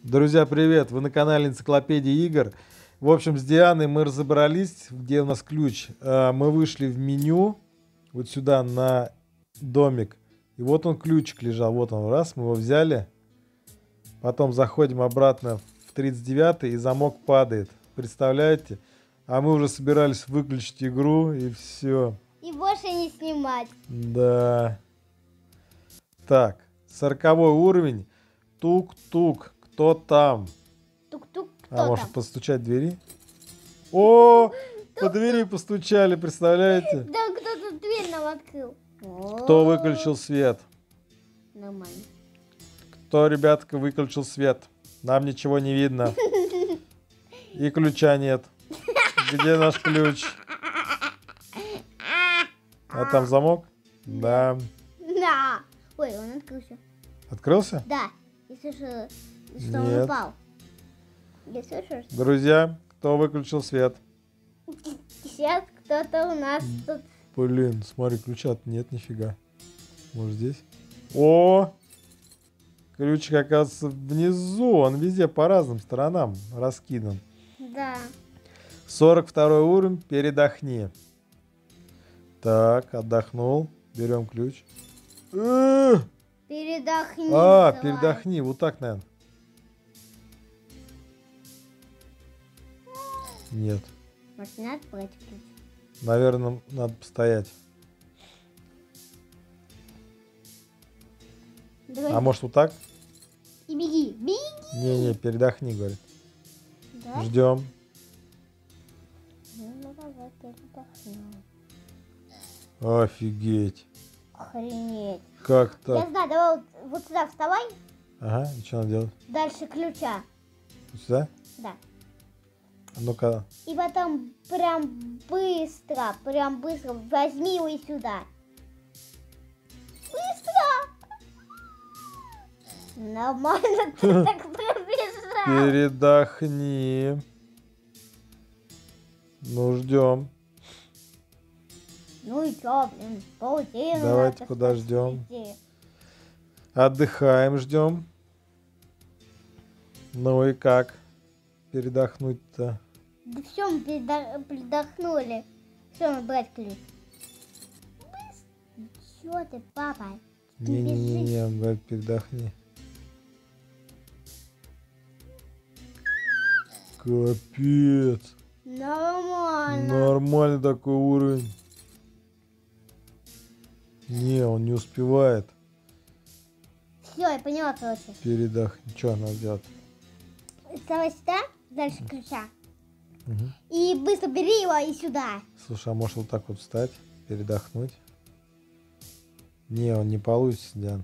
Друзья, привет! Вы на канале Энциклопедия игр. В общем, с Дианой мы разобрались, где у нас ключ. Мы вышли в меню, вот сюда на домик. И вот он, ключик лежал. Вот он, раз, мы его взяли. Потом заходим обратно в 39-й, и замок падает. Представляете? А мы уже собирались выключить игру, и все. И больше не снимать. Да. Так, 40-й уровень. Тук-тук. Кто там? Тук-тук, кто А там? может постучать в двери? О, по двери постучали, представляете? Да, кто-то дверь нам открыл. Кто выключил свет? Нормально. Кто, ребятка, выключил свет? Нам ничего не видно. И ключа нет. Где наш ключ? А там замок? Да. Да. Ой, он открылся. Открылся? Да. Я слышала, что Нет. он упал. Я слышу, что Друзья, кто выключил свет? сейчас кто-то у нас тут. Блин, смотри, ключа нет, нифига. Может здесь? О! Ключик, оказывается, внизу. Он везде по разным сторонам раскидан. Да. 42 уровень, передохни. Так, отдохнул. Берем ключ. Передохни. А, давай. передохни. Вот так, наверное. Нет. Может, не надо брать ключ? Наверное, надо постоять. Давай. А может вот так? И беги. Беги. Не-не, передохни, говорит. Да? Ждем. Ну, давай передохнем. Офигеть. Охренеть. Как Я так? знаю, давай вот сюда вставай. Ага, и что надо делать? Дальше ключа. Вот сюда? Да. А ну-ка. И потом прям быстро возьми его и сюда. Быстро! Нормально ты так пробежал. Передохни. Ну, ждем. Ну и чё, блин, полтина. Давайте подождем. Отдыхаем, ждем. Ну и как? Передохнуть-то? Да все, мы передохнули. Все, надо брать ключ. Чё ты, папа? Ты Не-не-не, он говорит, передохни. Капец. Нормально. Нормальный такой уровень. Не, он не успевает. Все, я поняла, короче. Передохни. Что надо делать? Вставай сюда, дальше ключа. Мгм. И быстро бери его и сюда. Слушай, а может вот так вот встать, передохнуть? Не, он не получится, Диан.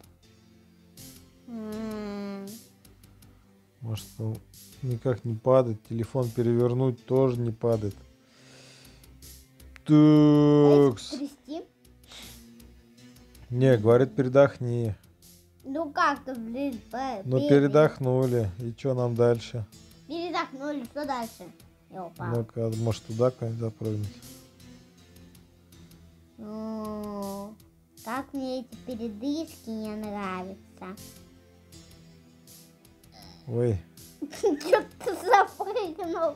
Может, он никак не падает. Телефон перевернуть тоже не падает. Такс. Трясти. Не, говорит, передохни. Ну как-то, блин, Ну, передохнули. И что нам дальше? передохнули, что дальше? Я упал. Ну-ка, может, туда куда-нибудь запрыгнуть? Ну, как мне эти передышки не нравятся. Ой, Чё ты запрыгнул?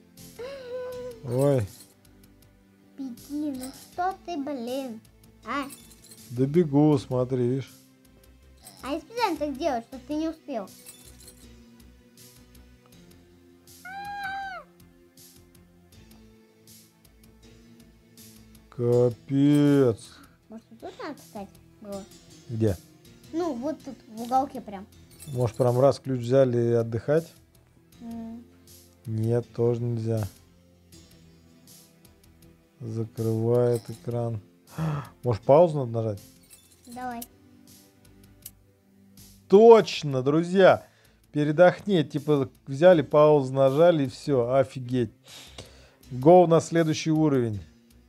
ой. Беги, ну что ты, блин? А? Да бегу, смотри, видишь? А я специально так делаю, чтобы ты не успел. Капец. Может, вот тут надо встать было? Где? Ну, вот тут, в уголке прям. Может, прям раз ключ взяли и отдыхать? М. Нет, тоже нельзя. Закрывает экран. Может, паузу надо нажать? Давай. Точно, друзья. Передохни. Типа взяли паузу, нажали и все. Офигеть. Go на следующий уровень.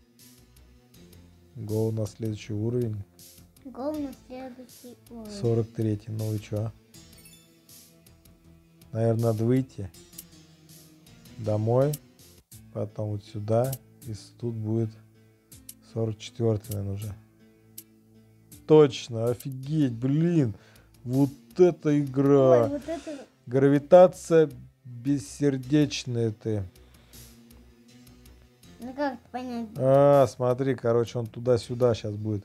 Go на следующий уровень. Гол на следующий уровень. 43-й. Ну и что? Наверное, надо выйти. Домой. Потом вот сюда. И тут будет 44-й, наверное, уже. Точно, офигеть, блин. Вот эта игра. Ой, вот это... Гравитация бессердечная ты. Ну как это понять? А, смотри, короче, он туда-сюда сейчас будет.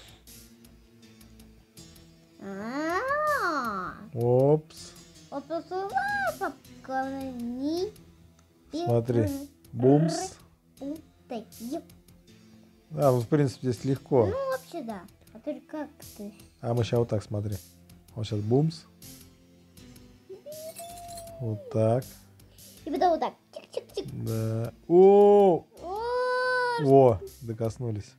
Опс. Смотри. Бумс. А, ну, в принципе, здесь легко. Ну, вообще, да. А только как ты? А мы сейчас вот так, смотри. Он сейчас бумс. Вот так. И потом вот так. Чик-чик-чик. Да. О, О, докоснулись.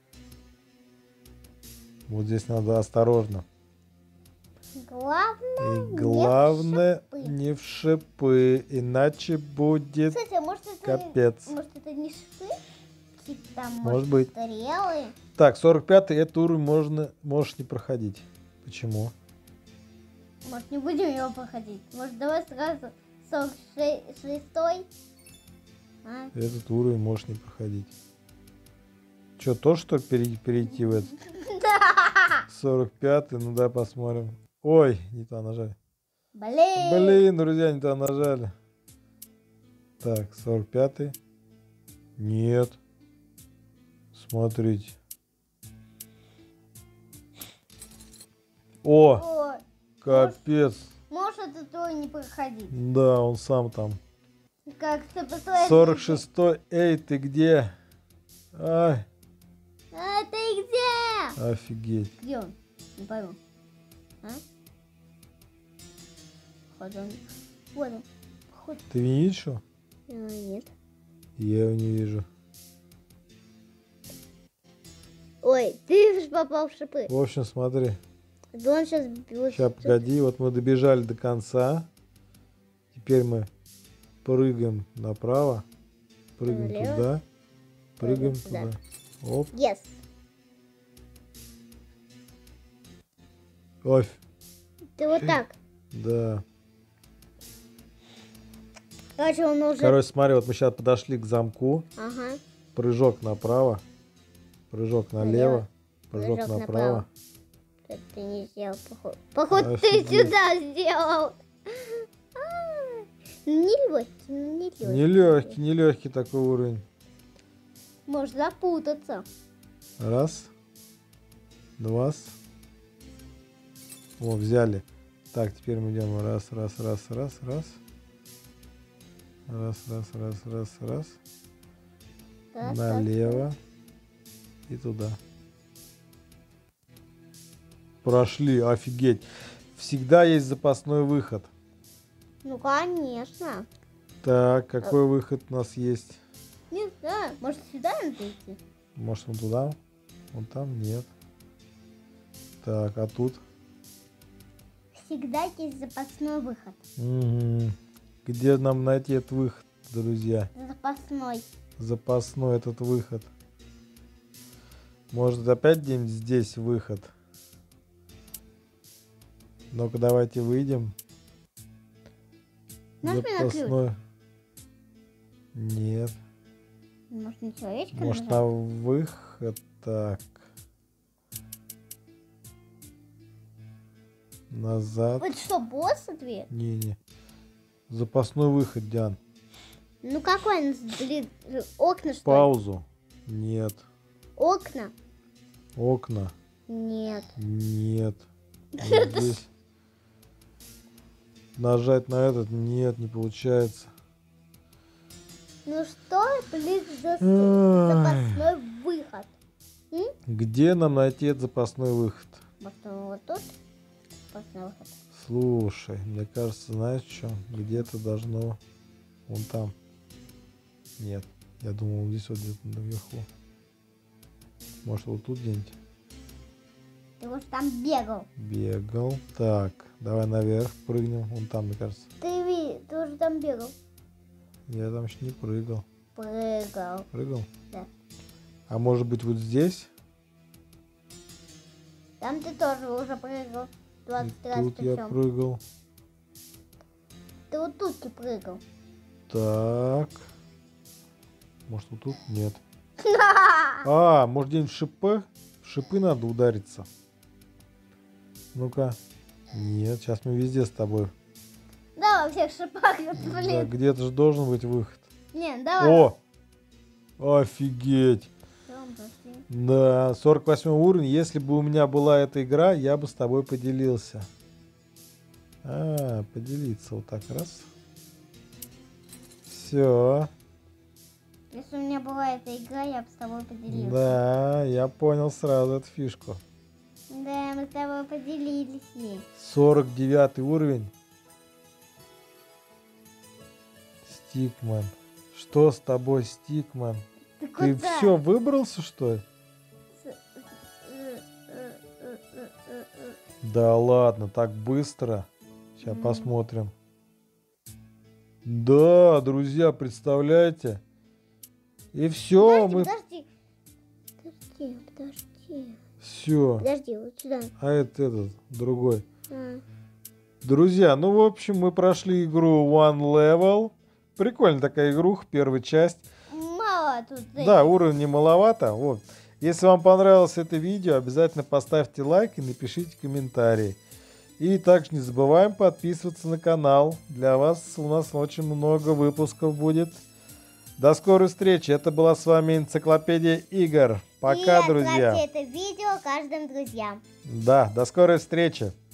Вот здесь надо осторожно. главное, И главное, не в шипы. не в шипы, иначе будет Кстати, а может это, капец. может это не шипы? Какие-то там, Может быть. стрелы? Так, 45-й, этот уровень можешь не проходить. Почему? Может, не будем его проходить? Может, давай сразу 46-й? А? Этот уровень можешь не проходить. Что, то что перейти в этот? Да! 45-й, ну да, посмотрим. Ой, не то нажали. Блин! Блин, друзья, не то нажали. Так, 45-й. Нет. Смотрите. О, Ой, капец. может это не проходить? Да, он сам там. Как ты посмотри. 46-й. Эй, ты где? Ай, А ты где? офигеть. Где он? Не пойму. А? Походу он. Вот он. Походу. Ты не видишь его? Нет. Я его не вижу. Ой, ты же попал в шипы. В общем, смотри. Да он сейчас... Сейчас, погоди. Вот мы добежали до конца. Теперь мы прыгаем направо. Прыгаем Налево. туда. Прыгаем Прыгаем туда. Оп. Yes. Оф. Ты вот так. Да. Короче, он уже... Короче, смотри, вот мы сейчас подошли к замку. Ага. Прыжок направо. Прыжок налево. Прыжок Прыжок направо. Это ты не сделал, походу. Походу, Офигеть. ты сюда сделал. Нелегкий, нелегкий. Нелегкий такой уровень. Может запутаться. Раз. Два. О, взяли. Так, теперь мы идем раз. Раз. Раз. Раз, Налево. И туда. Прошли, офигеть. Всегда есть запасной выход. Ну, конечно. Так, какой выход у нас есть? Не знаю. Может, сюда надо идти? Может, вон туда? Вон там нет. Так, а тут? Всегда есть запасной выход. Угу. Где нам найти этот выход, друзья? Запасной. Запасной этот выход. Может, опять где-нибудь здесь выход? Ну-ка, давайте выйдем. Нажми на ключ. Запасной. Нет. Может, на человечка Может, нажать? на выход. Так. Назад. Это что, босс ответ? Не-не. Запасной выход, Диан. Ну, какой он, блин, окна, что ли? Паузу. Нет. Окна? Окна. Нет. Нет. Вот здесь. Нажать на этот. Нет, не получается. Ну что, блин, за Ай. запасной выход? Где нам найти этот запасной выход? Может, он вот тут? Запасной выход. Слушай, мне кажется, знаешь что? Где-то должно... Вон там. Нет. Я думал, здесь вот где-то наверху. Может, вот тут где-нибудь? Ты вот там бегал. Бегал. Так, давай наверх прыгнем. Вон там, мне кажется. Ты уже там бегал. Я там еще не прыгал. Прыгал. Прыгал? Да. А может быть вот здесь? Там ты тоже уже прыгал. И 20 раз тут я причем. прыгал. Ты вот тут и прыгал. Так. Может вот тут? Нет. А, может где-нибудь в шипы? В шипы надо удариться. Ну-ка. Нет, сейчас мы везде с тобой. мало всех шипахов, Да, блин. где-то же должен быть выход. Не, давай. О! Офигеть! Потом пошли. Да, 48 уровень. Если бы у меня была эта игра, я бы с тобой поделился. Поделиться вот так раз. Все. Если у меня была эта игра, я бы с тобой поделился. Да, я понял сразу эту фишку. Да, мы с тобой поделились ей. 49 уровень. Стикман. Что с тобой, Стикман? Ты Ты куда? все выбрался, что ли? Да ладно, так быстро. Сейчас посмотрим. Да, друзья, представляете? И все, мы... Подожди. Все. Подожди, вот сюда. А это этот, другой. Друзья, ну, в общем, мы прошли игру One Level. Прикольная такая игруха, первая часть. Мало тут. Да, уровень не маловато. Вот. Если вам понравилось это видео, обязательно поставьте лайк и напишите комментарий. И также не забываем подписываться на канал. Для вас у нас очень много выпусков будет. До скорой встречи. Это была с вами Энциклопедия игр. Пока, и друзья. отправьте это видео каждым друзьям. Да, до скорой встречи.